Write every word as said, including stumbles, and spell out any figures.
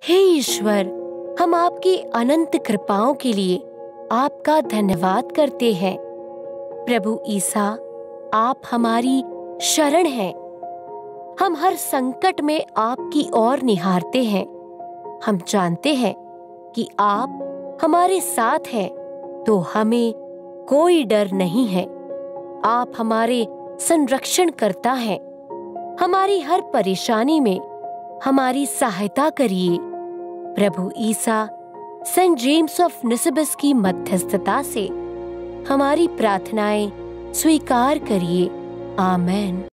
हे ईश्वर, हम आपकी अनंत कृपाओं के लिए आपका धन्यवाद करते हैं। प्रभु ईसा, आप हमारी शरण हैं। हम हर संकट में आपकी ओर निहारते हैं। हम जानते हैं कि आप हमारे साथ हैं, तो हमें कोई डर नहीं है। आप हमारे संरक्षण करता हैं। हमारी हर परेशानी में हमारी सहायता करिए। प्रभु ईसा, सेंट जेम्स ऑफ निसिबस की मध्यस्थता से हमारी प्रार्थनाएं स्वीकार करिए। आमेन।